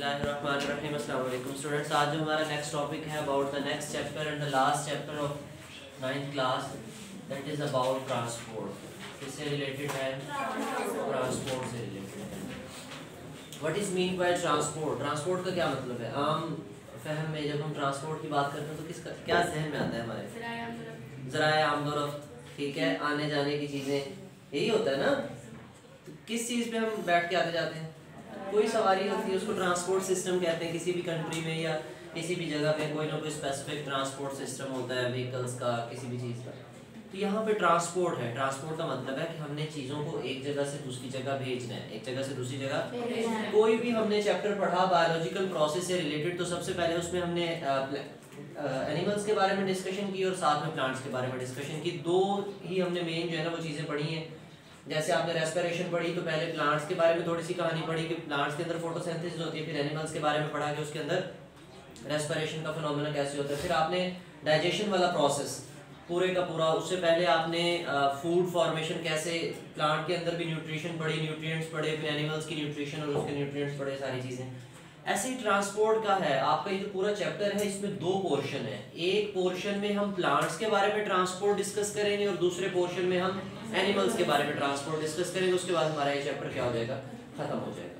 बिस्मिल्लाहिर्रहमानिर्रहीम। अस्सलाम वालेकुम स्टूडेंट्स। आज जो हमारा नेक्स्ट टॉपिक है about the next chapter and the last chapter of 9th class, that is about transport. किससे रिलेटेड है? ट्रांसपोर्ट से रिलेटेड है। What is mean by transport? Transport का क्या मतलब है? आम फहम में जब हम ट्रांसपोर्ट की बात करते हैं तो किसका क्या जहन में आता है हमारे? ज़राए आमदोरफ्त, ठीक है, आने जाने की चीज़ें, यही होता है ना। तो किस चीज़ पे हम बैठ के आते जाते हैं? कोई सवारी होती है, उसको ट्रांसपोर्ट सिस्टम कहते हैं। किसी भी कंट्री में या किसी भी जगह पे कोई ना कोई स्पेसिफिक ट्रांसपोर्ट सिस्टम होता है, व्हीकल्स का, किसी भी चीज़ का। तो यहाँ पे ट्रांसपोर्ट है। ट्रांसपोर्ट का मतलब है कि हमने चीज़ों को एक जगह से दूसरी जगह भेजना है, एक जगह से दूसरी जगह। कोई भी हमने चैप्टर पढ़ा बायोलॉजिकल प्रोसेस से रिलेटेड, तो सबसे पहले उसमें हमने एनिमल्स के बारे में डिस्कशन की और साथ में प्लांट्स के बारे में डिस्कशन की। दो ही हमने मेन जो है ना वो चीज़ें पढ़ी हैं। जैसे आपने रेस्पिरेशन पढ़ी तो पहले प्लांट्स के बारे में थोड़ी सी कहानी पढ़ी कि प्लांट्स के अंदर फोटोसिंथेसिस होती है, फिर एनिमल्स के बारे में पढ़ा कि उसके अंदर रेस्पिरेशन का फिनोमेना कैसे होता है। फिर आपने डाइजेशन वाला प्रोसेस पूरे का पूरा, उससे पहले आपने फूड फॉर्मेशन कैसे, प्लांट के अंदर भी न्यूट्रिशन पढ़ी, न्यूट्रिएंट्स पढ़े, फिर एनिमल्स की न्यूट्रिशन और उसके न्यूट्रिएंट्स पढ़े, सारी चीज़ें। ऐसे ही ट्रांसपोर्ट का है। आपका ये जो पूरा चैप्टर है इसमें दो पोर्शन है। एक पोर्शन में हम प्लांट्स के बारे में ट्रांसपोर्ट डिस्कस करेंगे और दूसरे पोर्शन में हम एनिमल्स के बारे में ट्रांसपोर्ट डिस्कस करेंगे। उसके बाद हमारा ये चैप्टर क्या हो जाएगा? खत्म हो जाएगा।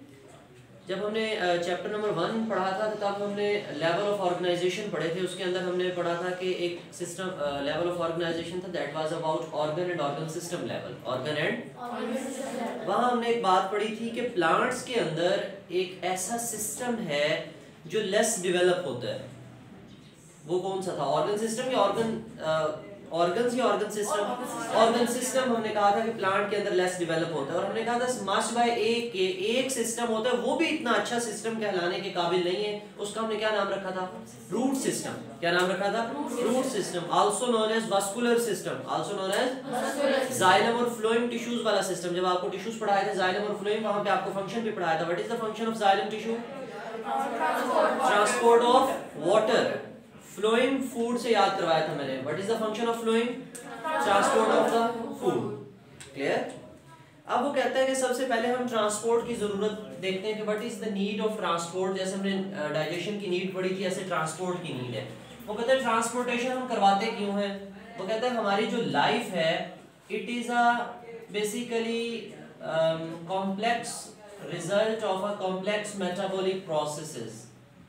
जब हमने चैप्टर नंबर 1 पढ़ा था तब हमने लेवल ऑफ ऑर्गेनाइजेशन पढ़े थे। उसके अंदर हमने पढ़ा था कि एक सिस्टम लेवल ऑफ ऑर्गेनाइजेशन था, that was about organ and organ system level. Organ and वहाँ हमने एक बात पढ़ी थी कि प्लांट्स के अंदर एक ऐसा सिस्टम है जो लेस डेवलप होता है। वो कौन सा था? ऑर्गन सिस्टम या ऑर्गन्स या ऑर्गन सिस्टम? ऑर्गन सिस्टम हमने कहा था कि प्लांट के अंदर लेस डेवलप होता है। और हमने कहा था मस्ट बाय एक सिस्टम होता है, वो भी इतना अच्छा सिस्टम कहलाने के काबिल नहीं है। उसका हमने क्या नाम रखा था? Root system. क्या नाम रखा था? Root system. Also known as vascular system, also known as xylem और फ्लोएम टिश्यूज वाला सिस्टम। जब आपको टिश्यूज पढ़ाए थे जाइलम और फ्लोएम, वहां पे आपको फंक्शन भी पढ़ाया था। What is the function of xylem tissue? Transport of water. Phloem food से याद करवाया था मैंने। What is the function of phloem? Transport of the food. Clear? अब वो कहता है कि सबसे पहले हम ट्रांसपोर्ट की जरूरत देखते हैं कि what is the need of transport. जैसे हमने डाइजेशन की नीड पढ़ी थी, ऐसे ट्रांसपोर्ट की नीड है। वो कहता है ट्रांसपोर्टेशन हम करवाते क्यों हैं? वो कहता है हमारी जो लाइफ है it is a basically complex result of a complex metabolic processes.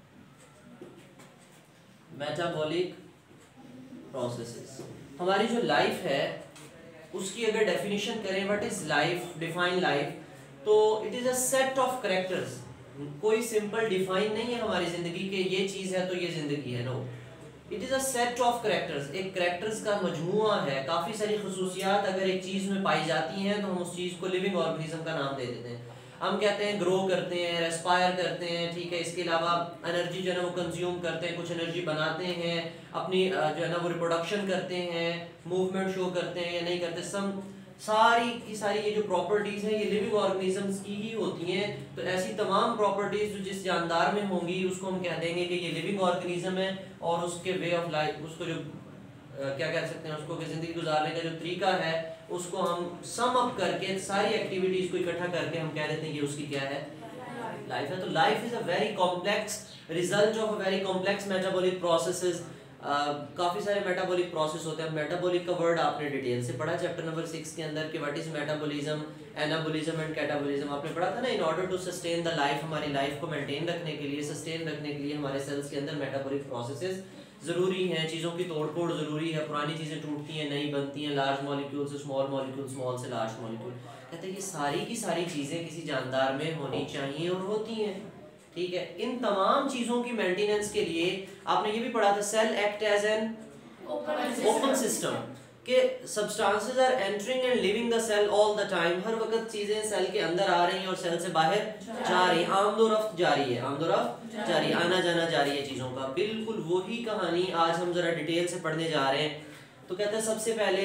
Metabolic processes. हमारी जो लाइफ है उसकी अगर डेफिनेशन करें, what is life, define life, तो it is a set of characters. कोई सिंपल डिफाइन नहीं है हमारी जिंदगी के ये चीज है तो ये जिंदगी है। No, it is a set of characters. एक कैरेक्टर्स का मजमूआ है। काफी सारी खुसूसियात अगर एक चीज में पाई जाती हैं तो हम उस चीज को लिविंग ऑर्गेनिज्म का नाम दे देते हैं। हम कहते हैं ग्रो करते हैं, रेस्पायर करते हैं, ठीक है। इसके अलावा एनर्जी जो है ना वो कंज्यूम करते हैं, कुछ एनर्जी बनाते हैं, अपनी जो है ना वो रिप्रोडक्शन करते हैं, मूवमेंट शो करते हैं या नहीं करते। सारी की सारी ये जो प्रॉपर्टीज हैं ये लिविंग ऑर्गेनिजम्स की ही होती हैं। तो ऐसी तमाम प्रॉपर्टीज जो जिस जानदार में होंगी उसको हम कह देंगे कि ये लिविंग ऑर्गेनिज्म है। और उसके वे ऑफ लाइफ, उसको जो क्या कह सकते हैं, उसको जिंदगी गुजारने का जो तरीका है उसको हम सम अप करके सारी एक्टिविटीज को इकट्ठा करके हम कह देते हैं ये उसकी क्या है? लाइफ है। तो life is a very complex result of a very complex metabolic processes. काफी सारे मेटाबॉलिक प्रोसेस होते हैं। मेटाबॉलिक का वर्ड आपने डिटेल से पढ़ा चैप्टर नंबर 6 के अंदर कि what is metabolism, anabolism and catabolism. आपने पढ़ा था ना। In order to sustain the life, हमारी लाइफ को मेंटेन रखने के लिए, सस्टेन रखने के लिए हमारे सेल्स के अंदर मेटाबॉलिक प्रोसेसेस ज़रूरी हैं। चीज़ों की तोड़फोड़ ज़रूरी है। पुरानी चीज़ें टूटती हैं, नई बनती हैं, लार्ज मॉलिक्यूल से स्मॉल मॉलिक्यूल, स्मॉल से लार्ज मॉलिक्यूल। कहते हैं ये सारी की सारी चीज़ें किसी जानदार में होनी चाहिए और होती हैं, ठीक है। इन तमाम चीज़ों की मेंटेनेंस के लिए आपने ये भी पढ़ा था cell act as an open system, कि substances are entering and leaving the cell all the time. हर वक्त चीजें सेल के अंदर आ रही हैं और सेल से बाहर जा रही हैं। आमदोरफ्त जारी है, आमदोरफ्त जारी, आना जाना जारी है चीजों का। बिल्कुल वही कहानी आज हम जरा डिटेल से पढ़ने जा रहे हैं। तो कहते हैं सबसे पहले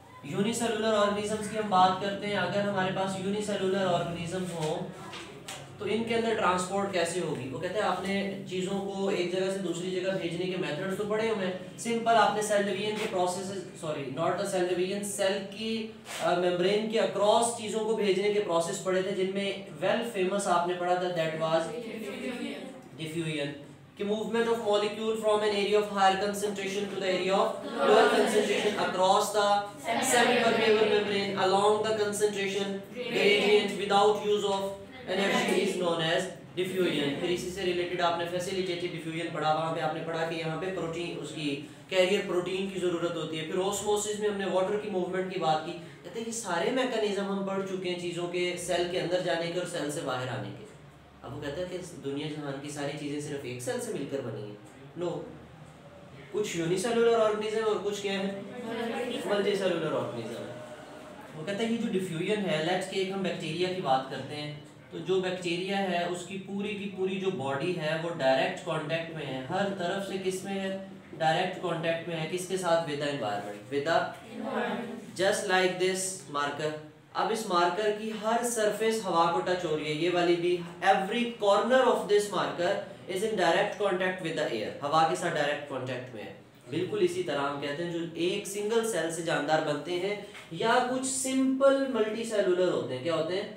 यूनिसेलुलर ऑर्गेनिजम्स की हम बात करते हैं। अगर हमारे पास यूनिसेलुलर ऑर्गेनिजम्स हो तो इनके अंदर ट्रांसपोर्ट कैसे होगी? वो कहते हैं आपने चीज़ों को एक जगह से दूसरी जगह भेजने के मेथड्स तो पढ़े हुए हैं। सिंपल आपने सेल डिवीजन के process, sorry not the cell division, cell की मेम्ब्रेन के अक्रॉस चीज़ों को भेजने के प्रोसेस पढ़े थे, जिनमें वेल फेमस आपने पढ़ा था दैट वाज डिफ्यूजन, कि movement of molecule from an area of higher concentration to the area of lower concentration across the semi permeable membrane along the concentration gradient without use of energy is known as diffusion. फिर इसी से related आपने facilitated diffusion पढ़ा, वहां पे आपने पढ़ा कि यहाँ पे प्रोटीन, उसकी कैरियर प्रोटीन की जरूरत होती है। फिर ऑस्मोसिस में हमने वाटर की मूवमेंट की बात की। कहते हैं ये सारे मैकेनिज्म हम पढ़ चुके हैं चीज़ों के सेल के अंदर जाने के और सेल से बाहर आने के। अब वो कहता है कि दुनिया जहान की सारी चीज़ें सिर्फ एक सेल से मिलकर बनी है। नो, कुछ यूनिसेलुलर ऑर्गेनिज्म और कुछ क्या है मल्टी सेलुलर ऑर्गेनिज्म है। वो कहता है ये जो डिफ्यूजन है, लेट्स के एक हम बैक्टीरिया की बात करते हैं, तो जो बैक्टीरिया है उसकी पूरी की पूरी जो बॉडी है वो डायरेक्ट कांटेक्ट में है, हर तरफ से किस में है, डायरेक्ट कांटेक्ट में है, किसके साथ, with the environment, with the just like this marker. अब इस मार्कर की हर सरफेस हवा को टच हो रही है, ये वाली भी, every corner of this marker is in direct contact with the air, हवा के साथ डायरेक्ट कांटेक्ट में है। बिल्कुल इसी तरह हम कहते हैं जो एक सिंगल सेल से जानदार बनते हैं या कुछ सिंपल मल्टी सेलुलर होते हैं, क्या होते हैं,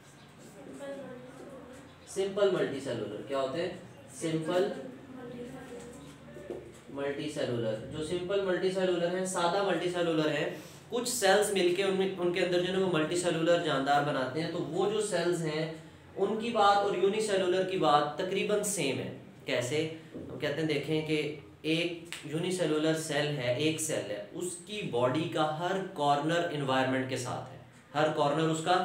सिंपल मल्टी सेलुलर, क्या होते हैं, सिंपल मल्टी सेलुलर। जो सिंपल मल्टी सेलुलर हैं, सादा मल्टी सेलुलर हैं, कुछ सेल्स मिलके उनके अंदर जो है वो मल्टी सेलुलर जानदार बनाते हैं। तो वो जो सेल्स हैं उनकी बात और यूनिसेलुलर की बात तकरीबन सेम है। कैसे? हम कहते हैं, देखें कि एक यूनिसेलुलर सेल है, एक सेल है, उसकी बॉडी का हर कॉर्नर एनवायरनमेंट के साथ है, हर कॉर्नर उसका।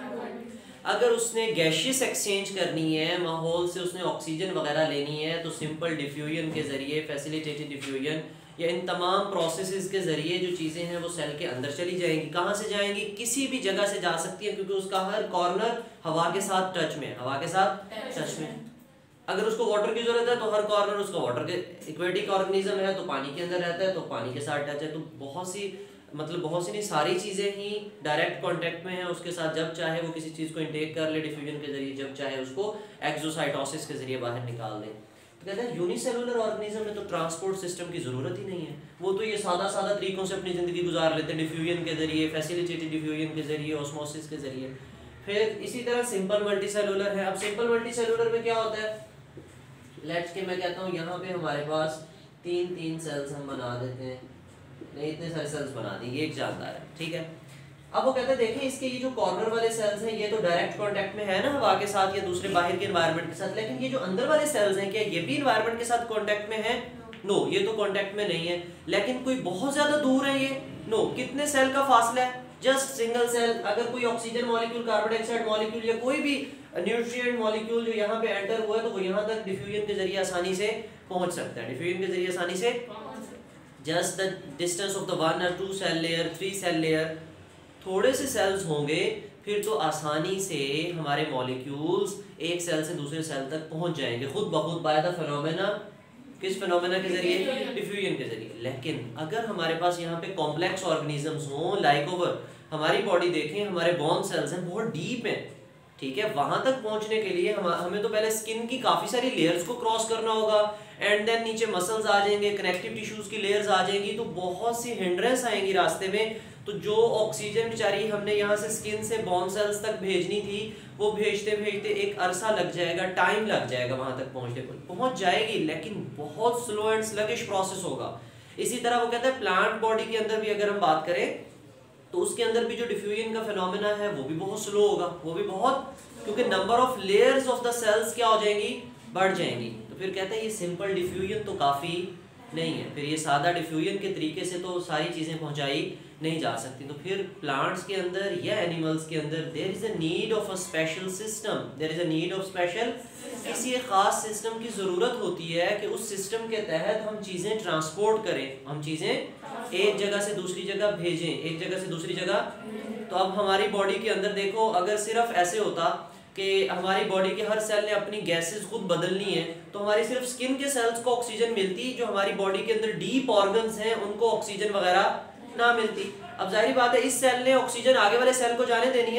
अगर उसने गैशियस एक्सचेंज करनी है, माहौल से उसने ऑक्सीजन वगैरह लेनी है, तो सिंपल डिफ्यूजन के ज़रिए, फैसिलिटेटेड डिफ्यूजन या इन तमाम प्रोसेसेस के ज़रिए जो चीज़ें हैं वो सेल के अंदर चली जाएंगी। कहाँ से जाएंगी? किसी भी जगह से जा सकती है, क्योंकि उसका हर कॉर्नर हवा के साथ टच में, हवा के साथ टच में। अगर उसको वाटर की ज़रूरत है तो हर कॉर्नर उसका वाटर के, एक्वेटिक ऑर्गेनिज्म है तो पानी के अंदर रहता है तो पानी के साथ टच है। तो बहुत सी नहीं, सारी चीज़ें ही डायरेक्ट कांटेक्ट में हैं उसके साथ। जब चाहे वो किसी चीज़ को इनटेक कर ले डिफ्यूजन के जरिए, जब चाहे उसको एक्सोसाइटोसिस के जरिए बाहर निकाल दे। तो कहते हैं यूनिसेलुलर ऑर्गेनिज्म में तो ट्रांसपोर्ट सिस्टम की ज़रूरत ही नहीं है, वो तो ये सादा तरीकों से अपनी ज़िंदगी गुजार लेते हैं, डिफ्यूजन के जरिए, फैसिलिटेटेड डिफ्यूजन के जरिए, ऑस्मोसिस के जरिए। फिर इसी तरह सिंपल मल्टी सेलुलर है। अब सिंपल मल्टी सेलुलर में क्या होता है, लेट्स के मैं कहता हूँ यहाँ पे हमारे पास तीन सेल्स हम बना देते हैं, नहीं इतने सारे सेल्स बना देंगे, एक जानदार है, ठीक है। अब वो कहते हैं देखें इसके ये जो कॉर्नर वाले सेल्स हैं ये तो डायरेक्ट कांटेक्ट में है ना हवा के साथ या दूसरे बाहर के एनवायरनमेंट के साथ, लेकिन ये जो अंदर वाले सेल्स हैं क्या ये भी एनवायरनमेंट के साथ कांटेक्ट में है? नो, ये तो कांटेक्ट में नहीं है। लेकिन कोई बहुत ज्यादा दूर है ये? नो। कितने सेल का फासला है? Just single cell. अगर कोई oxygen molecule, carbon dioxide molecule या कोई भी न्यूट्रिएंट मॉलिक्यूल जो यहाँ पे एंटर हुआ है तो वो यहाँ तक डिफ्यूजन के जरिए आसानी से पहुंच सकता है, डिफ्यूजन के जरिए आसानी से। Just the distance of the 1 or 2 cell layer, 3 cell layer, थोड़े से सेल्स होंगे फिर तो आसानी से हमारे मॉलिक्यूल्स एक सेल से दूसरे सेल तक पहुंच जाएंगे खुद ब खुद, बाय द फिनोमेना। किस फिनोमेना के जरिए? डिफ्यूजन के जरिए। लेकिन अगर हमारे पास यहाँ पे कॉम्प्लेक्स ऑर्गेनिजम्स हों, लाइक ओवर हमारी बॉडी देखें, हमारे बोन सेल्स हैं बहुत डीप हैं, ठीक है, वहां तक पहुंचने के लिए हमें तो पहले स्किन की काफी सारी लेयर्स को क्रॉस करना होगा, एंड देन नीचे मसल्स आ जाएंगे, कनेक्टिव टिश्यूज की लेयर्स आ जाएंगी, तो बहुत सी हिंड्रेंस आएंगी रास्ते में। तो जो ऑक्सीजन बेचारी हमने यहाँ से स्किन से बोन सेल्स तक भेजनी थी वो भेजते भेजते एक अरसा लग जाएगा, टाइम लग जाएगा वहां तक पहुंचने को। पहुंच जाएगी लेकिन बहुत स्लो एंड स्लगिश प्रोसेस होगा। इसी तरह वो कहते हैं प्लांट बॉडी के अंदर भी अगर हम बात करें तो उसके अंदर भी जो डिफ्यूजन का फिनोमेना है वो भी बहुत स्लो होगा, वो भी बहुत, क्योंकि number of layers of the cells क्या हो जाएंगी, बढ़ जाएंगी। तो फिर कहते हैं ये सिंपल डिफ्यूजन तो काफ़ी नहीं है, फिर ये सादा डिफ्यूजन के तरीके से तो सारी चीज़ें पहुंचाई नहीं जा सकती। तो फिर प्लांट्स के अंदर या एनिमल्स के अंदर there is a need of a special system, there is a need of special, किसी एक ख़ास सिस्टम की ज़रूरत होती है कि उस सिस्टम के तहत हम चीज़ें ट्रांसपोर्ट करें, हम चीज़ें एक जगह से दूसरी जगह भेजें, एक जगह से दूसरी जगह। तो अब हमारी बॉडी के अंदर देखो, अगर सिर्फ ऐसे होता कि हमारी बॉडी के हर सेल ने अपनी गैसेस खुद बदलनी है तो हमारी सिर्फ स्किन के सेल्स को ऑक्सीजन मिलती, जो हमारी बॉडी के अंदर डीप ऑर्गन्स हैं उनको ऑक्सीजन वगैरह ना मिलती। अब जाहिर बात है इस सेल ने ऑक्सीजन आगे वाले सेल को जाने देनी है ना,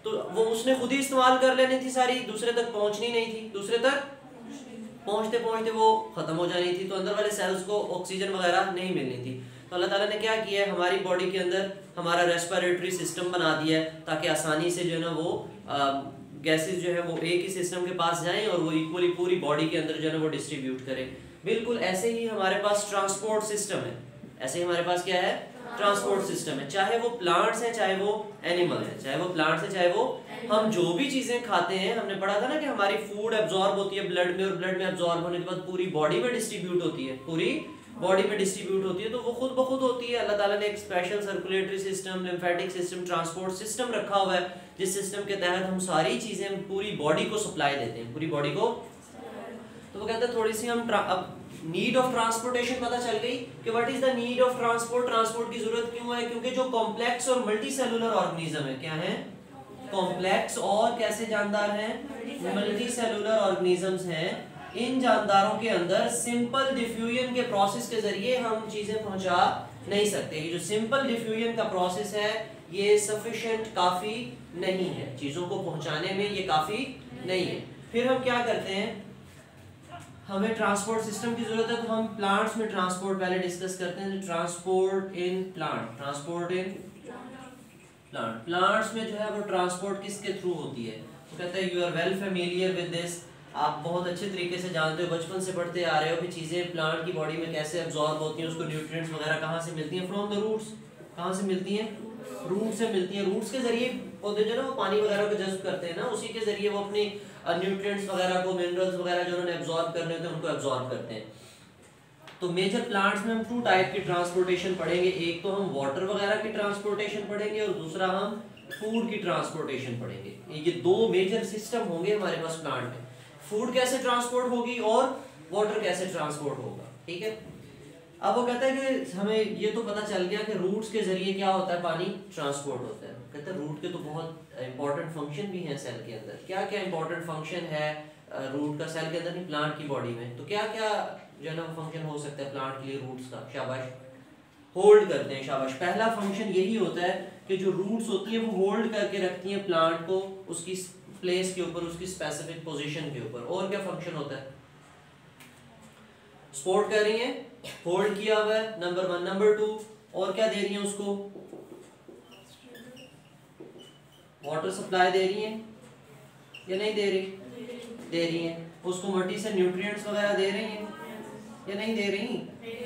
तो वो उसने खुद ही इस्तेमाल कर लेनी थी सारी, दूसरे तक पहुंचनी नहीं थी, दूसरे तक पहुंचते पहुंचते वो खत्म हो जानी थी, तो अंदर वाले सेल्स को ऑक्सीजन वगैरह नहीं मिलनी थी। तो अल्लाह ताला ने क्या किया है, हमारी बॉडी के अंदर हमारा रेस्पिरेटरी सिस्टम बना दिया है ताकि आसानी से जो है ना वो गैसेस जो है वो एक ही सिस्टम के पास जाएं और वो इक्वली पूरी बॉडी के अंदर जो है ना वो डिस्ट्रीब्यूट करें। बिल्कुल ऐसे ही हमारे पास ट्रांसपोर्ट सिस्टम है, ऐसे ही हमारे पास क्या है, ट्रांसपोर्ट सिस्टम है। चाहे वो प्लांट्स हैं, चाहे वो एनिमल है, चाहे वो प्लांट्स हैं, चाहे वो हम जो भी चीजें खाते हैं, हमने पढ़ा था ना कि हमारी फूड एब्जॉर्ब होती है ब्लड में, और ब्लड में एब्जॉर्ब होने के बाद पूरी बॉडी में डिस्ट्रीब्यूट होती है, पूरी बॉडी में डिस्ट्रीब्यूट होती है। तो वो खुद ब खुद होती है। अल्लाह ताला ने एक special circulatory system, lymphatic system, transport system रखा हुआ है, जिस सिस्टम के तहत हम सारी चीजें पूरी बॉडी को सप्लाई देते हैं, पूरी बॉडी को। तो वो कहते हैं थोड़ी सी हम अब नीड ऑफ ट्रांसपोर्टेशन पता चल गई कि what is the need of transport, transport की जरूरत क्यों है, क्योंकि जो कॉम्प्लेक्स और मल्टी सेलुलर ऑर्गेनिज्म है, क्या है, कॉम्प्लेक्स और कैसे जानदार हैं, मल्टी सेलुलर ऑर्गेनिजम्स हैं। इन जानदारों के अंदर सिंपल डिफ्यूजन के प्रोसेस के जरिए हम चीजें पहुंचा नहीं सकते। ये जो सिंपल डिफ्यूजन का प्रोसेस है ये सफिशिएंट, काफी नहीं है, चीजों को पहुंचाने में ये काफी नहीं है। फिर हम क्या करते हैं, हमें ट्रांसपोर्ट सिस्टम की जरूरत है, तो हम प्लांट्स में ट्रांसपोर्ट पहले डिस्कस करते हैं। Transport in plant, transport in plant, plants में जो है वो ट्रांसपोर्ट किसके थ्रू होती है, तो कहते हैं you are well familiar with this, आप बहुत अच्छे तरीके से जानते हो, बचपन से पढ़ते आ रहे हो कि चीजें प्लांट की बॉडी में कैसे एब्जॉर्ब होती हैं, उसको न्यूट्रिएंट्स वगैरह कहाँ से मिलती हैं, फ्रॉम द रूट्स। कहाँ से मिलती हैं, रूट से मिलती हैं। रूट्स के जरिए पौधे जो है ना वो पानी वगैरह को जज्ब करते हैं ना, उसी के जरिए वो अपनी न्यूट्रिएंट्स वगैरह को, मिनरल्स वगैरह जो उन्होंने एब्जॉर्ब करने होते हैं उनको एब्जॉर्ब करते हैं। तो मेजर प्लांट्स में हम 2 टाइप की ट्रांसपोर्टेशन पढ़ेंगे, एक तो हम वाटर वगैरह की ट्रांसपोर्टेशन पढ़ेंगे और दूसरा हम फूड की ट्रांसपोर्टेशन पढ़ेंगे। ये 2 मेजर सिस्टम होंगे हमारे पास प्लांट में, फूड कैसे ट्रांसपोर्ट होगी और वाटर कैसे ट्रांसपोर्ट होगा, ठीक है। अब वो कहता है कि हमें ये तो पता चल गया कि रूट्स के जरिए क्या होता है, पानी ट्रांसपोर्ट होता है। कहते हैं रूट के तो बहुत इंपॉर्टेंट फंक्शन भी हैं सेल के अंदर। क्या क्या इंपॉर्टेंट फंक्शन है रूट का सेल के अंदर, नहीं प्लांट की बॉडी में, तो क्या क्या जो है ना फंक्शन हो सकता है प्लांट के लिए रूट्स का, शाबाश, होल्ड करते हैं, शाबाश। पहला फंक्शन यही होता है कि जो रूट्स होती है वो होल्ड करके रखती हैं प्लांट को उसकी प्लेस के ऊपर, उसकी स्पेसिफिक पोजीशन के ऊपर। और क्या फंक्शन होता है, सपोर्ट कर रही है, होल्ड किया हुआ है, नंबर 1। नंबर 2 और क्या दे रही है उसको, वाटर सप्लाई दे रही है या नहीं दे रही, दे रही है। उसको मट्टी से न्यूट्रिएंट्स वगैरह दे रही है या नहीं दे रही।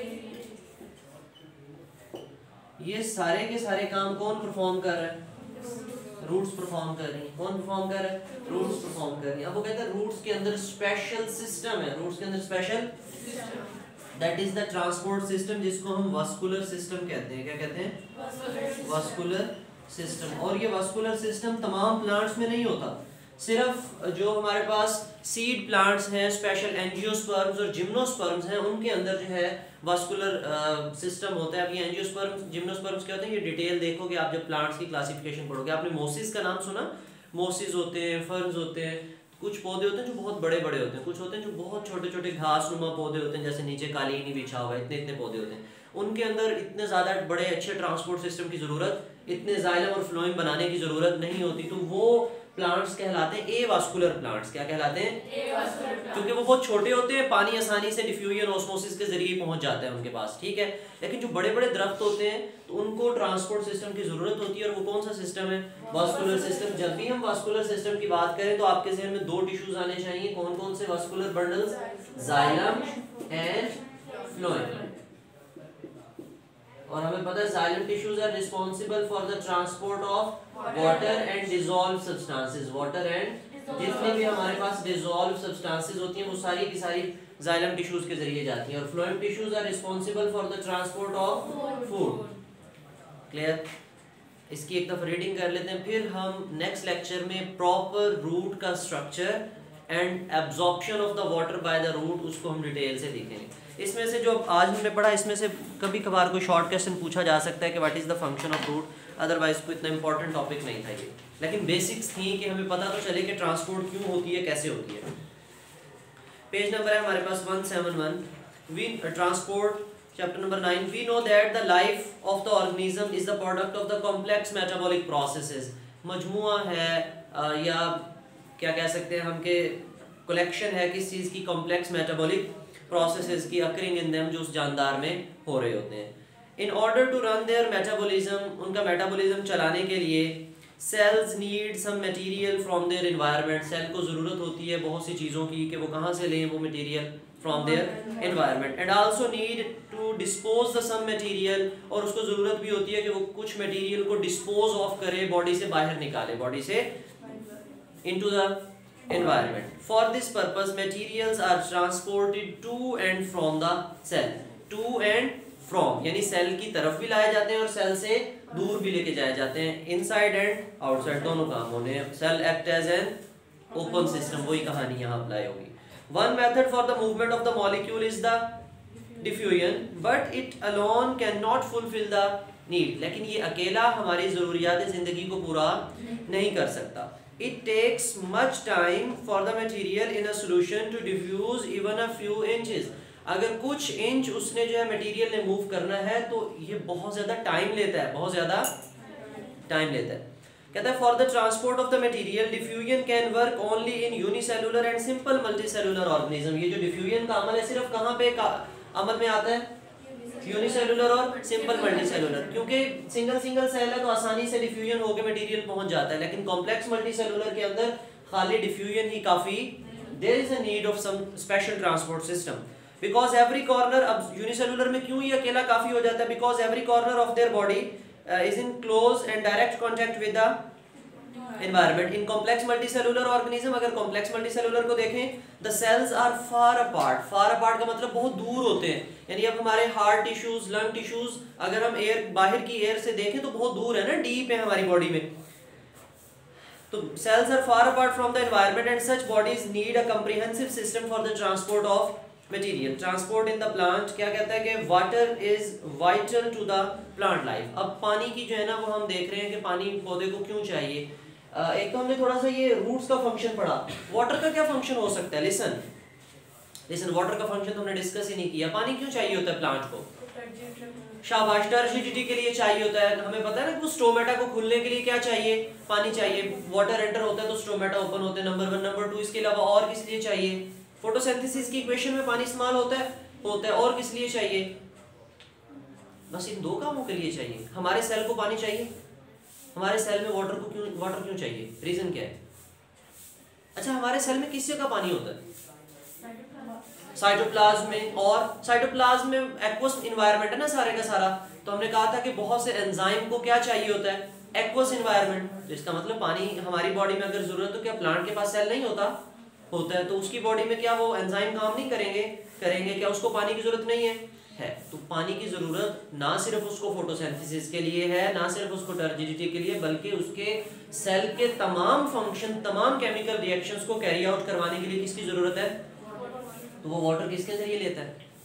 ये सारे के सारे काम कौन परफॉर्म कर रहा है, रूट्स परफॉर्म कर रही हैं। कौन परफॉर्म कर रहा है, रूट्स परफॉर्म कर रही हैं। अब वो कहते हैं रूट्स के अंदर स्पेशल सिस्टम है, रूट्स के अंदर special, that is the transport system, जिसको हम वास्कुलर सिस्टम कहते हैं। क्या कहते हैं, वास्कुलर सिस्टम। और ये वास्कुलर सिस्टम तमाम प्लांट्स में नहीं होता, सिर्फ जो हमारे पास सीड प्लांट्स हैं, स्पेशल एंजियोस्पर्म्स और जिम्नोस्पर्म्स हैं, उनके अंदर जो है वास्कुलर सिस्टम होता है। अब ये एंजियोस्पर्म्स, जिम्नोस्पर्म्स क्या होते हैं, ये डिटेल देखोगे आप जब प्लांट्स की क्लासिफिकेशन पढ़ोगे। आपने मोसिस का नाम सुना, मोसिस होते हैं, फर्न्स होते हैं, कुछ पौधे होते हैं जो बहुत बड़े बड़े होते हैं, कुछ होते हैं जो बहुत छोटे छोटे घास नुमा पौधे होते हैं, जैसे नीचे कालीन ही बिछा हुआ है, इतने इतने पौधे होते हैं। उनके अंदर इतने ज़्यादा बड़े अच्छे ट्रांसपोर्ट सिस्टम की ज़रूरत, इतने जाइलम और फ्लोएम बनाने की ज़रूरत नहीं होती। तो वो प्लांट्स कहलाते हैं एवास्कुलर प्लांट्स। क्या कहलाते हैं, क्योंकि वो बहुत छोटे होते हैं, पानी आसानी से डिफ्यूजन ऑस्मोसिस के जरिए पहुंच जाता है उनके पास, ठीक है। लेकिन जो बड़े बड़े दरख्त होते हैं तो उनको ट्रांसपोर्ट सिस्टम की जरूरत होती है, और वो कौन सा सिस्टम है, वास्कुलर सिस्टम। जब भी हम वास्कुलर सिस्टम की बात करें तो आपके जहन में 2 टिश्यूज आने चाहिए। कौन कौन से vascular bundles, xylem and phloem. और हमें पता है xylem tissues are responsible for the transport of water and dissolve substances. Water and जितने भी हमारे पास डिसॉल्व सब्सटेंसेस होती हैं वो सारी की सारी जाइलम टिश्यूज के जरिए जाती हैं। और phloem tissues are responsible for the transport of food. Clear, इसकी एक दफा रीडिंग कर लेते हैं, फिर हम नेक्स्ट लेक्चर में प्रॉपर रूट का structure and absorption of the water by the root उसको हम डिटेल से देखेंगे। इसमें से जो आज हमने पढ़ा, इसमें से कभी कभार कोई शॉर्ट क्वेश्चन पूछा जा सकता है कि what is the function of root, otherwise कोई इतना इंपॉर्टेंट टॉपिक नहीं था ये, लेकिन बेसिक्स थी कि हमें पता तो चले कि ट्रांसपोर्ट क्यों होती है, कैसे होती है। पेज नंबर है हमारे पास 171, we transport, chapter number 9। We know that the life of the organism is the product of the complex metabolic processes. मजमुआ है या क्या कह सकते हैं हम के कलेक्शन है किस चीज़ की, कॉम्प्लेक्स मेटाबॉलिक प्रोसेसेस की अकरिंग इन देम जो उस जानदार में हो रहे होते हैं। In order to run their metabolism, उनका मेटाबॉलिज्म चलाने के लिए cells need some material from their environment, cell को ज़रूरत होती है बहुत सी चीज़ों की कि वो कहाँ से लें वो material, from their environment. And also need to dispose the some material, और उसको ज़रूरत भी होती है कि वो कुछ मटेरियल को डिस्पोज ऑफ करे, बॉडी से बाहर निकाले, बॉडी से into the environment. For this purpose materials are transported to and from the cell. To and from यानी सेल की तरफ भी लाए जाते हैं और सेल से दूर भी लेके जाए जाते हैं, इनसाइड एंड आउटसाइड दोनों काम होने। Cell act as an open system, वही कहानी यहाँ अप्लाई होगी। One method for the movement of the molecule is the diffusion, but it alone can not fulfil the need, लेकिन ये अकेला हमारी ज़रूरियात ज़िंदगी को पूरा नहीं कर सकता। It takes much time for the material in a solution to diffuse even a few inches. अगर कुछ इंच उसने जो है मटेरियल ने मूव करना है तो ये बहुत ज़्यादा टाइम लेता है, बहुत ज़्यादा टाइम लेता है। कहता है for the transport of the material diffusion can work only in unicellular and simple multicellular organism. ये जो डिफ्यूजन का अमल है सिर्फ कहाँ पे अमल में आता है, यूनिसेलुलर और सिंपल मल्टीसेलुलर, क्योंकि सिंगल सेल है तो आसानी से डिफ्यूजन होकर मटेरियल पहुंच जाता है, लेकिन कॉम्प्लेक्स मल्टीसेलुलर के अंदर खाली डिफ्यूजन ही काफी, there is a need of some special transport system because every corner, अब यूनिसेलुलर में क्यों ये अकेला काफी हो जाता है, because every corner of their body is in close and direct contact with the environment. In complex multicellular organism, अगर कॉम्प्लेक्स मल्टीसेलुलर को देखें, the cells are far apart, far apart का मतलब बहुत दूर होते हैं, यानी अब हमारे हार्ट टिश्यूज, लंग टिश्यूज अगर हम एयर बाहर की एयर से देखें तो बहुत दूर है ना, डीप है हमारी बॉडी में। तो cells are far apart from the environment and such bodies need a comprehensive system for the transport of material. Transport in the plant क्या कहता है कि water is vital to the plant life. अब पानी की जो है ना वो हम देख रहे हैं कि पानी पौधे को क्यों चाहिए। एक तो हमने थोड़ा सा ये रूट्स का फंक्शन पढ़ा, वाटर का क्या फंक्शन हो सकता है, लिसन वाटर का फंक्शन तो हमने डिस्कस ही नहीं किया। पानी क्यों चाहिए होता है प्लांट को, शाबाश, टर्जिडिटी के लिए चाहिए होता है। हमें पता है ना कि स्टोमेटा को खुलने के लिए क्या चाहिए, पानी चाहिए, वाटर एंटर होता है तो स्टोमेटा ओपन होते हैं, नंबर 1। नंबर 2 इसके अलावा और किस लिए चाहिए, फोटोसिंथेसिस की इक्वेशन में पानी इस्तेमाल होता है और किस लिए चाहिए, बस इन 2 कामों के लिए चाहिए। हमारे सेल को पानी चाहिए, हमारे सेल में वाटर क्यों चाहिए, रीजन क्या है। अच्छा, हमारे सेल में किस जगह पानी होता है, साइटोप्लाज्म में, और साइटोप्लाज्म में एक्वस एनवायरनमेंट है ना सारे का सारा। तो हमने कहा था कि बहुत से एंजाइम को क्या चाहिए होता है, एक्वस एनवायरनमेंट। इसका मतलब पानी हमारी बॉडी में अगर जरूरत हो, क्या प्लांट के पास सेल नहीं होता है, तो उसकी बॉडी में क्या वो एंजाइम काम नहीं करेंगे, क्या उसको पानी की जरूरत नहीं है। तो पानी की जरूरत ना सिर्फ उसको फोटोसिंथेसिस के लिए है, ना सिर्फ उसको टर्जिडिटी के लिए, बल्कि उसके सेल के तमाम फंक्शन, तमाम केमिकल रिएक्शंस को कैरी आउट करवाने के लिए किसकी जरूरत है, तो वो वाटर किसके जरिए लेता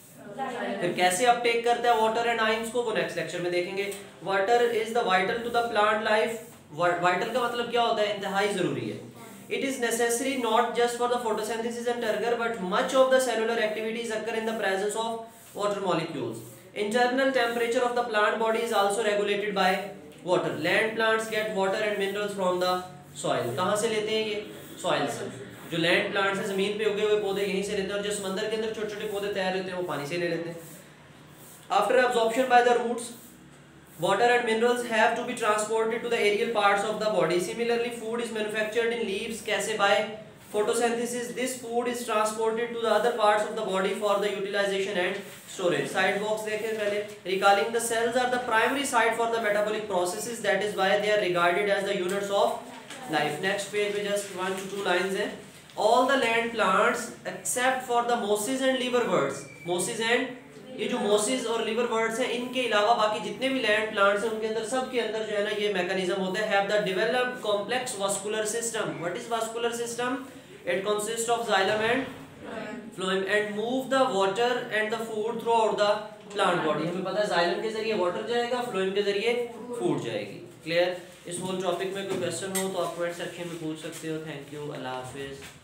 है। फिर कैसे अपटेक करता है वाटर एंड आयंस को, वो नेक्स्ट लेक्चर में देखेंगे। Water is the vital to the plant life. Vital का मतलब क्या होता है, इंतहाई जरूरी है। It is necessary not just for the photosynthesis and turgor, but much of the cellular activities occur in the presence of water molecules. Internal temperature of the plant body is also regulated by water. Land plants get water and minerals from the soil. कहाँ से लेते हैं ये, soil से। जो land plants है, जमीन पे उगे हुए पौधे यहीं से लेते हैं, और जो समंदर के अंदर छोटे छोटे पौधे तैयार होते हैं वो पानी से ले लेते हैं। After absorption by the roots, water and minerals have to be transported to the aerial parts of the body. Similarly, food is manufactured in leaves. कैसे, by photosynthesis. This food is transported to the other parts of the body for the utilization and storage. Side box देखें पहले. Recalling, the cells are the primary site for the metabolic processes. That is why they are regarded as the units of life. Next page में just 1 to 2 lines हैं. All the land plants except for the mosses and liverworts. Mosses and ये जो मोसिस और liver words हैं, इनके अलावा बाकी जितने भी लैंड प्लांट्स हैं उनके अंदर, सब के अंदर जो है ना ये मैकेनिज्म होता है। Have the developed complex vascular system. What is vascular system? It consist of xylem and phloem and move the water and the food throughout the plant body. हमें पता है जाइलम के जरिए वाटर जाएगा, phloem के जरिए food जाएगी। Clear? इस होल टॉपिक में कोई क्वेश्चन हो तो आप कमेंट सेक्शन में पूछ सकते हो। थैंक यू, अल्लाह हाफिज।